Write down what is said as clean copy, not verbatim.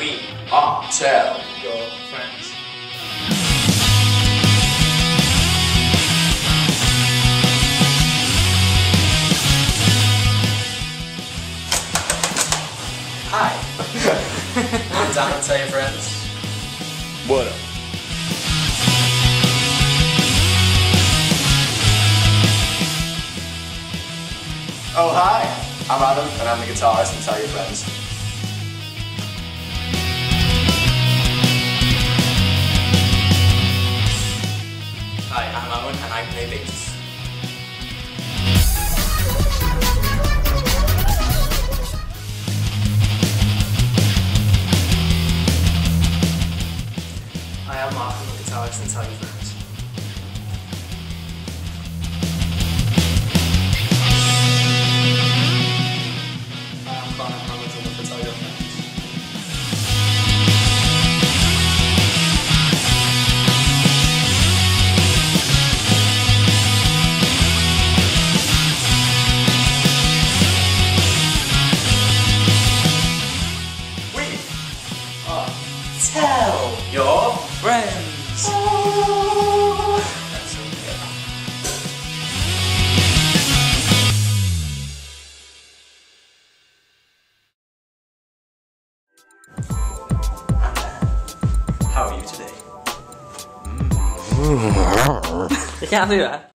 We are Tell Your Friends. Hi. I'm Dan and Tell Your Friends. What up? Oh hi, I'm Adam and I'm the guitarist and Tell Your Friends. Hi, I'm Owen and I play bass. Hi, I'm Mark, I'm the guitarist and Tell Your Friends. Hi, I'm Connor, I'm the drummer for Tell Your Friends. Tell Your Friends! That's okay. How are you today? You can't do that.